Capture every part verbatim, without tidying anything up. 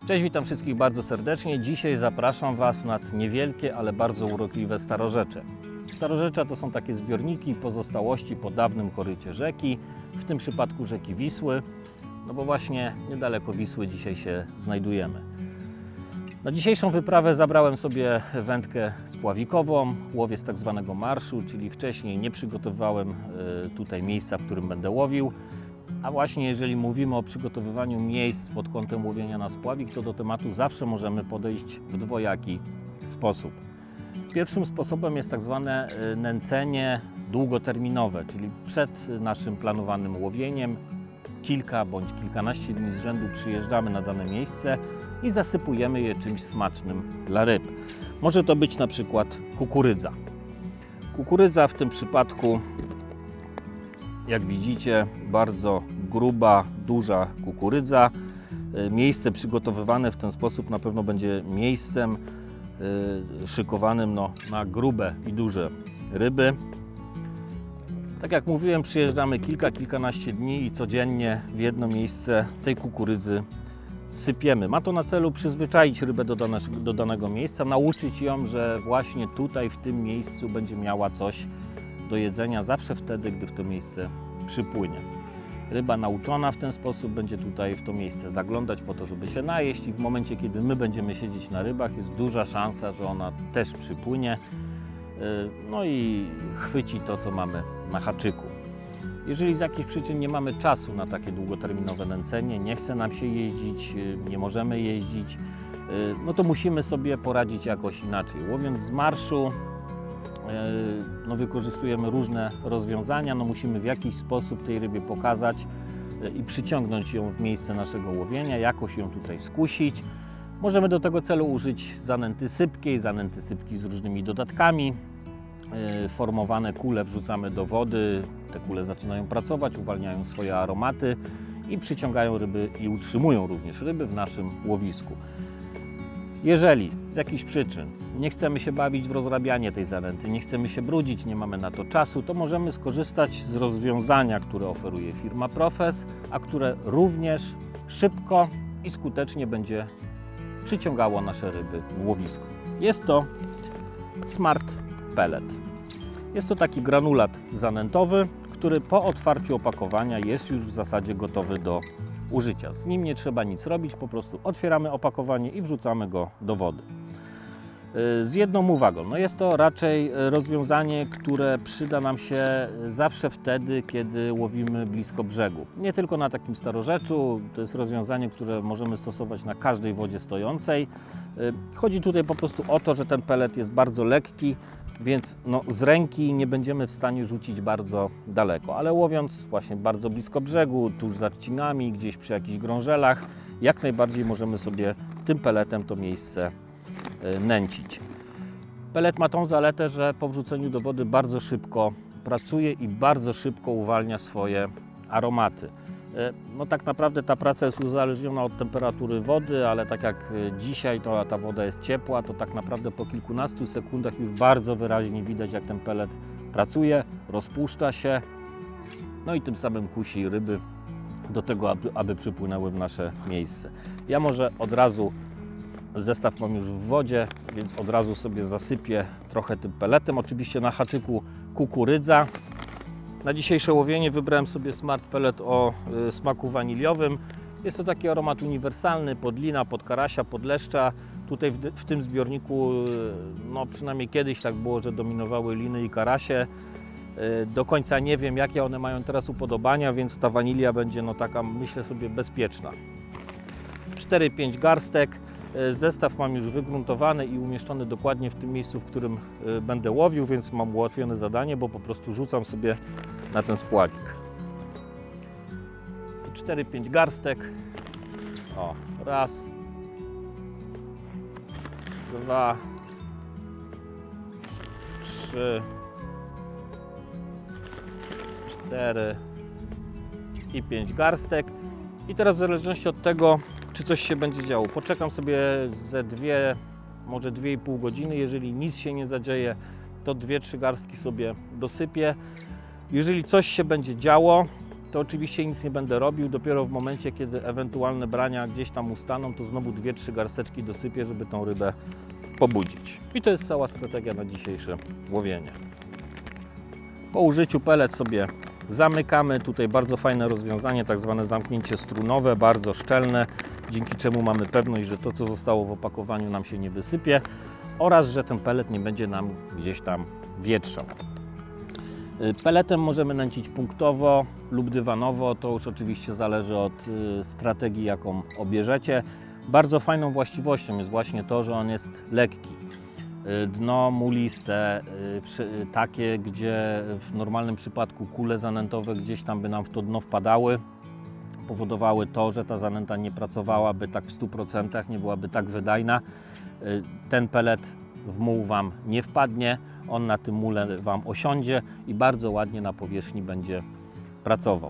Cześć, witam wszystkich bardzo serdecznie. Dzisiaj zapraszam Was nad niewielkie, ale bardzo urokliwe Starorzecze. Starorzecza to są takie zbiorniki pozostałości po dawnym korycie rzeki, w tym przypadku rzeki Wisły, no bo właśnie niedaleko Wisły dzisiaj się znajdujemy. Na dzisiejszą wyprawę zabrałem sobie wędkę spławikową, łowię z tak zwanego marszu, czyli wcześniej nie przygotowywałem tutaj miejsca, w którym będę łowił. A właśnie jeżeli mówimy o przygotowywaniu miejsc pod kątem łowienia na spławik, to do tematu zawsze możemy podejść w dwojaki sposób. Pierwszym sposobem jest tak zwane nęcenie długoterminowe, czyli przed naszym planowanym łowieniem kilka bądź kilkanaście dni z rzędu przyjeżdżamy na dane miejsce i zasypujemy je czymś smacznym dla ryb. Może to być na przykład kukurydza. Kukurydza w tym przypadku, jak widzicie, bardzo gruba, duża kukurydza. Miejsce przygotowywane w ten sposób na pewno będzie miejscem szykowanym no, na grube i duże ryby. Tak jak mówiłem, przyjeżdżamy kilka, kilkanaście dni i codziennie w jedno miejsce tej kukurydzy sypiemy. Ma to na celu przyzwyczaić rybę do, dane, do danego miejsca, nauczyć ją, że właśnie tutaj, w tym miejscu będzie miała coś do jedzenia zawsze wtedy, gdy w to miejsce przypłynie. Ryba nauczona w ten sposób będzie tutaj w to miejsce zaglądać po to, żeby się najeść, i w momencie, kiedy my będziemy siedzieć na rybach, jest duża szansa, że ona też przypłynie, no i chwyci to, co mamy na haczyku. Jeżeli z jakichś przyczyn nie mamy czasu na takie długoterminowe nęcenie, nie chce nam się jeździć, nie możemy jeździć, no to musimy sobie poradzić jakoś inaczej. Łowiąc z marszu, no wykorzystujemy różne rozwiązania, no musimy w jakiś sposób tej rybie pokazać i przyciągnąć ją w miejsce naszego łowienia, jakoś ją tutaj skusić. Możemy do tego celu użyć zanęty sypkiej, zanęty sypkiej z różnymi dodatkami. Formowane kule wrzucamy do wody, te kule zaczynają pracować, uwalniają swoje aromaty i przyciągają ryby i utrzymują również ryby w naszym łowisku. Jeżeli z jakichś przyczyn nie chcemy się bawić w rozrabianie tej zanęty, nie chcemy się brudzić, nie mamy na to czasu, to możemy skorzystać z rozwiązania, które oferuje firma Profes, a które również szybko i skutecznie będzie przyciągało nasze ryby w łowisko. Jest to Smart Pellet. Jest to taki granulat zanętowy, który po otwarciu opakowania jest już w zasadzie gotowy do użycia. Z nim nie trzeba nic robić, po prostu otwieramy opakowanie i wrzucamy go do wody. Z jedną uwagą, no jest to raczej rozwiązanie, które przyda nam się zawsze wtedy, kiedy łowimy blisko brzegu. Nie tylko na takim starorzeczu, to jest rozwiązanie, które możemy stosować na każdej wodzie stojącej. Chodzi tutaj po prostu o to, że ten pelet jest bardzo lekki, więc no, z ręki nie będziemy w stanie rzucić bardzo daleko, ale łowiąc właśnie bardzo blisko brzegu, tuż za trzcinami, gdzieś przy jakichś grążelach, jak najbardziej możemy sobie tym peletem to miejsce nęcić. Pelet ma tą zaletę, że po wrzuceniu do wody bardzo szybko pracuje i bardzo szybko uwalnia swoje aromaty. No tak naprawdę ta praca jest uzależniona od temperatury wody, ale tak jak dzisiaj to ta woda jest ciepła, to tak naprawdę po kilkunastu sekundach już bardzo wyraźnie widać, jak ten pelet pracuje, rozpuszcza się, no i tym samym kusi ryby do tego, aby, aby przypłynęły w nasze miejsce. Ja może od razu, zestaw mam już w wodzie, więc od razu sobie zasypię trochę tym peletem. Oczywiście na haczyku kukurydza. Na dzisiejsze łowienie wybrałem sobie Smart Pellet o y, smaku waniliowym. Jest to taki aromat uniwersalny pod lina, pod karasia, pod leszcza. Tutaj w, w tym zbiorniku, y, no przynajmniej kiedyś tak było, że dominowały liny i karasie. Y, do końca nie wiem, jakie one mają teraz upodobania, więc ta wanilia będzie no taka, myślę sobie, bezpieczna. cztery pięć garstek. Zestaw mam już wygruntowany i umieszczony dokładnie w tym miejscu, w którym będę łowił, więc mam ułatwione zadanie, bo po prostu rzucam sobie na ten spławik. cztery pięć garstek. O, raz, dwa, trzy, cztery i pięć garstek. I teraz w zależności od tego, czy coś się będzie działo, poczekam sobie ze dwie, może dwie i pół godziny. Jeżeli nic się nie zadzieje, to dwie trzy garstki sobie dosypię. Jeżeli coś się będzie działo, to oczywiście nic nie będę robił. Dopiero w momencie, kiedy ewentualne brania gdzieś tam ustaną, to znowu dwie trzy garsteczki dosypię, żeby tą rybę pobudzić. I to jest cała strategia na dzisiejsze łowienie. Po użyciu pelet sobie zamykamy. Tutaj bardzo fajne rozwiązanie, tak zwane zamknięcie strunowe, bardzo szczelne, dzięki czemu mamy pewność, że to, co zostało w opakowaniu, nam się nie wysypie oraz, że ten pelet nie będzie nam gdzieś tam wietrzał. Peletem możemy nęcić punktowo lub dywanowo, to już oczywiście zależy od strategii, jaką obierzecie. Bardzo fajną właściwością jest właśnie to, że on jest lekki. Dno muliste, takie, gdzie w normalnym przypadku kule zanętowe gdzieś tam by nam w to dno wpadały, powodowały to, że ta zanęta nie pracowałaby tak w stu procentach, nie byłaby tak wydajna. Ten pelet w muł Wam nie wpadnie, on na tym mule Wam osiądzie i bardzo ładnie na powierzchni będzie pracował.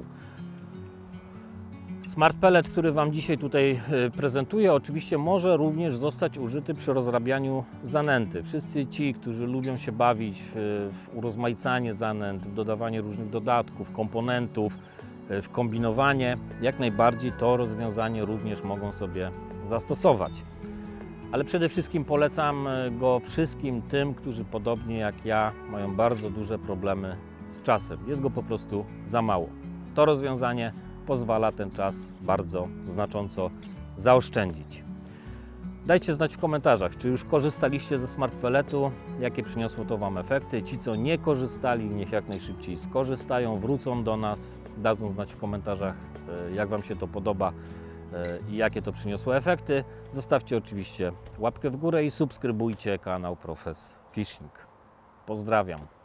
Smart Pellet, który Wam dzisiaj tutaj prezentuję, oczywiście może również zostać użyty przy rozrabianiu zanęty. Wszyscy ci, którzy lubią się bawić w, w urozmaicanie zanęt, w dodawanie różnych dodatków, komponentów, w kombinowanie, jak najbardziej to rozwiązanie również mogą sobie zastosować. Ale przede wszystkim polecam go wszystkim tym, którzy podobnie jak ja mają bardzo duże problemy z czasem. Jest go po prostu za mało. To rozwiązanie pozwala ten czas bardzo znacząco zaoszczędzić. Dajcie znać w komentarzach, czy już korzystaliście ze Smart Pelletu, jakie przyniosło to Wam efekty. Ci, co nie korzystali, niech jak najszybciej skorzystają, wrócą do nas, dadzą znać w komentarzach, jak Wam się to podoba i jakie to przyniosło efekty. Zostawcie oczywiście łapkę w górę i subskrybujcie kanał Profes Fishing. Pozdrawiam.